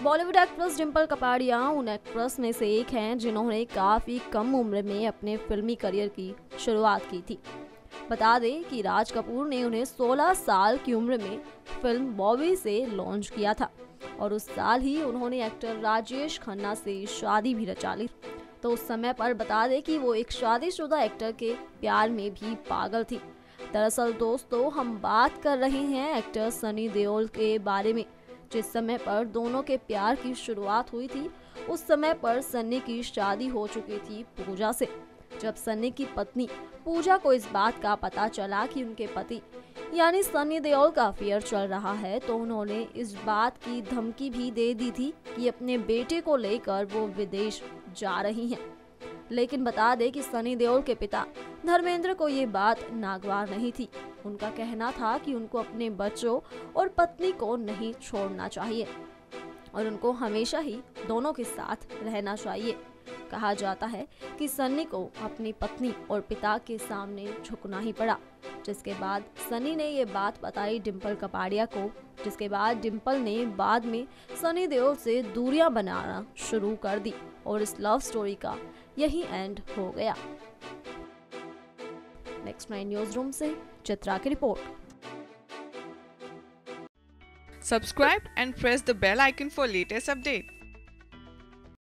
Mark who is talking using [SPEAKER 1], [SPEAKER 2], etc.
[SPEAKER 1] Bollywood actress Dimple Kapadia उन actress में से एक हैं जिन्होंने काफी कम उम्र में अपने फिल्मी करियर की शुरुआत की थी। बता दें कि राज कपूर ने उन्हें 16 साल की उम्र में फिल्म बॉबी से लॉन्च किया था और उस साल ही उन्होंने एक्टर राजेश खन्ना से शादी भी रचा ली। तो उस समय पर बता दें कि वो एक शादीशुदा एक्टर के प्यार में भी पागल थी। दरअसल दोस्तों, हम बात कर रहे हैं एक्टर सनी देओल के बारे में। जिस समय पर दोनों के प्यार की शुरुआत हुई थी, उस समय पर सन्नी की शादी हो चुकी थी पूजा से। जब सन्नी की पत्नी पूजा को इस बात का पता चला कि उनके पति यानी सनी देओल का अफेयर चल रहा है, तो उन्होंने इस बात की धमकी भी दे दी थी कि अपने बेटे को लेकर वो विदेश जा रही हैं। लेकिन बता दें कि सनी देओल के पिता धर्मेंद्र को ये बात नागवार नहीं थी। उनका कहना था कि उनको अपने बच्चों और पत्नी को नहीं छोड़ना चाहिए और उनको हमेशा ही दोनों के साथ रहना चाहिए। कहा जाता है कि सन्नी को अपनी पत्नी और पिता के सामने झुकना ही पड़ा, जिसके बाद सनी ने ये बात बताई डिंपल कपाड़िया को, जिसके बाद डिंपल ने बाद में सनी देओल से दूरियां बनाना शुरू कर दी और इस लव स्टोरी का यही एंड हो गया। नेक्स्ट 9 न्यूज रूम से चित्रा की report.
[SPEAKER 2] Subscribe and press the bell icon for latest updates.